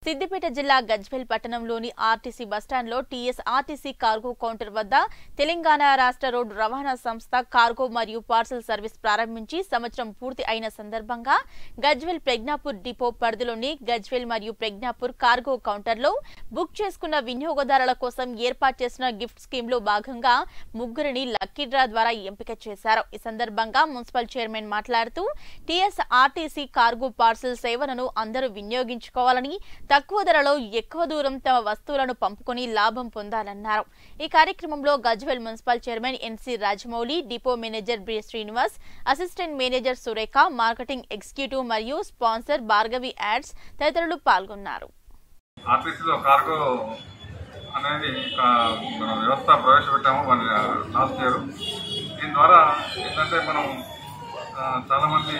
సిద్దిపేట జిల్లా గజ్వేల్ పట్టణంలోని ఆర్టీసీ బస్టాండ్లో టీఎస్ ఆర్టీసీ కార్గో కౌంటర్ వద్ద తెలంగాణ రాష్ట్ర రోడ్డు రవాణా సంస్థ కార్గో మరియు పార్సల్ సర్వీస్ ప్రారంభించి సంవత్సరం పూర్తి అయిన సందర్భంగా గజ్వేల్ ప్రజ్ఞాపూర్ డిపో పరిధిలోని గజ్వేల్ మరియు ప్రజ్ఞాపూర్ కార్గో కౌంటర్లో బుక్ చేసుకున్న వినియోగదారుల కోసం ఏర్పాటు చేసిన గిఫ్ట్ స్కీమ్ లో భాగంగా ముగ్గురిని లక్కీ డ్రా ద్వారా ఎంపిక చేశారు। ఈ సందర్భంగా మున్సిపల్ చైర్మన్ మాట్లాడుతూ టీఎస్ ఆర్టీసీ కార్గో పార్సల్ సేవలను అందరూ వినియోగించుకోవాలని తక్కువ ధరలో ఎక్కువ దూరం తమ వస్తువులను పంపుకొని లాభం పొందాలన్నారు। ఈ కార్యక్రమంలో Gajwel municipal chairman NC Rajamouli, depot manager B Srinivas, assistant manager Surekha, marketing executive మరియు స్పాన్సర్ భార్గవి యాడ్స్ తదితరులు పాల్గొన్నారు। ఆర్టీసీలో కార్గో అనేది వ్యవస్థ ప్రవేశపెట్టాము లాస్ట్ ఇయర్। దీని ద్వారా ఏంటంటే మనం చాలా మంది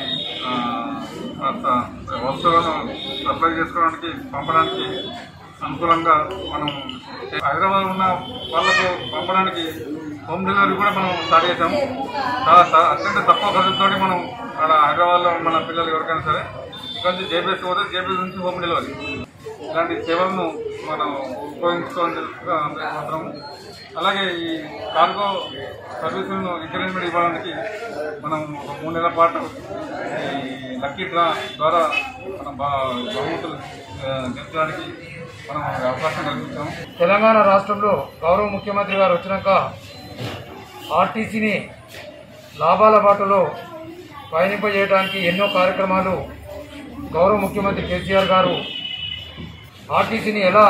వస్తువులను సప్లై చేసుకోవడానికి పంపడానికి అనుకూలంగా మనం హైదరాబాద్ ఉన్న వాళ్ళకు పంపడానికి హోమ్ డెలివరీ కూడా మనం స్టార్ట్ చేసాము। చాలా అత్యంత తక్కువ ఖర్చుతో మనం అక్కడ హైదరాబాద్లో మన పిల్లలు ఎవరికైనా సరే ఇక్కడ నుంచి జేబీఎస్ పోతే జేబీఎస్ నుంచి హోమ్ డెలివరీ ఇలాంటి సేవలను మనం ఉపయోగించుకోవడం అలాగే ఈ కార్గో సర్వీసులను ఎంకరేజ్మెంట్ ఇవ్వడానికి మనం 3 నెలల పాటు ఈ లక్కీ డ్రా ద్వారా మనం బహుమతులు గెలిచడానికి మనం అవకాశం కల్పిస్తాం। తెలంగాణ రాష్ట్రంలో గౌరవ ముఖ్యమంత్రి గారు వచ్చినాక ఆర్టీసీని లాభాల బాటలో పయనింపజేయడానికి ఎన్నో కార్యక్రమాలు గౌరవ ముఖ్యమంత్రి కేసీఆర్ గారు ఆర్టీసీని ఎలా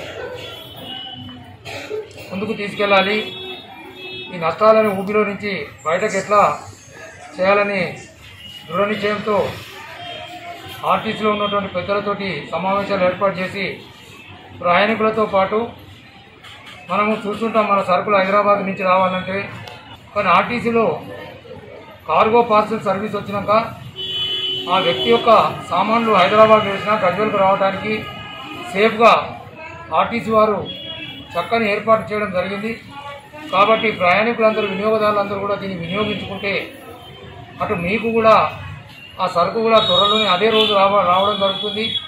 ముందుకు తీసుకెళ్ళాలి, ఈ నష్టాలను ఊపిలో నుంచి బయటకు ఎట్లా చేయాలని దృఢ నిశ్చయంతో ఆర్టీసీలో ఉన్నటువంటి పెద్దలతోటి సమావేశాలు ఏర్పాటు చేసి ప్రయాణికులతో పాటు మనము చూస్తుంటాం మన సరుకులు హైదరాబాద్ నుంచి రావాలంటే, కానీ ఆర్టీసీలో కార్గో పార్సల్ సర్వీస్ వచ్చినాక ఆ వ్యక్తి యొక్క సామాన్లు హైదరాబాద్ వేసినా గజ్వేల్కు రావడానికి సేఫ్గా ఆర్టీసీ వారు చక్కని ఏర్పాటు చేయడం జరిగింది। కాబట్టి ప్రయాణికులందరూ వినియోగదారులందరూ కూడా దీన్ని వినియోగించుకుంటే అటు మీకు కూడా ఆ సరుకు కూడా త్వరలోనే అదే రోజు రావడం జరుగుతుంది।